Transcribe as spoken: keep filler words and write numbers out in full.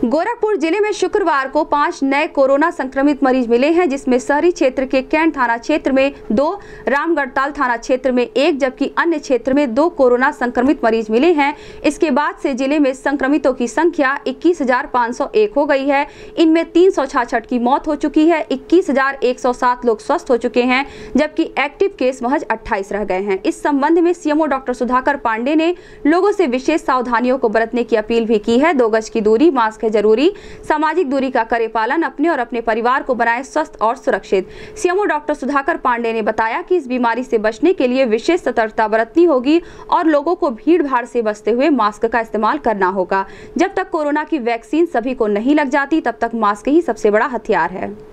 गोरखपुर जिले में शुक्रवार को पांच नए कोरोना संक्रमित मरीज मिले हैं, जिसमें शहरी क्षेत्र के कैंट थाना क्षेत्र में दो, रामगढ़ताल थाना क्षेत्र में एक, जबकि अन्य क्षेत्र में दो कोरोना संक्रमित मरीज मिले हैं। इसके बाद से जिले में संक्रमितों की संख्या इक्कीस हजार पाँच सौ एक हो गई है। इनमें तीन सौ छाछठ की मौत हो चुकी है, इक्कीस हजार एक सौ सात लोग स्वस्थ हो चुके हैं, जबकि एक्टिव केस महज अट्ठाईस रह गए हैं। इस संबंध में सीएमओ डॉक्टर सुधाकर पांडे ने लोगों से विशेष सावधानियों को बरतने की अपील भी की है। दो गज की दूरी, मास्क है जरूरी, सामाजिक दूरी का करे पालन, अपने और अपने परिवार को बनाए स्वस्थ और सुरक्षित। सीएमओ डॉक्टर सुधाकर पांडे ने बताया कि इस बीमारी से बचने के लिए विशेष सतर्कता बरतनी होगी और लोगों को भीड़ भाड़ से बचते हुए मास्क का इस्तेमाल करना होगा। जब तक कोरोना की वैक्सीन सभी को नहीं लग जाती, तब तक मास्क ही सबसे बड़ा हथियार है।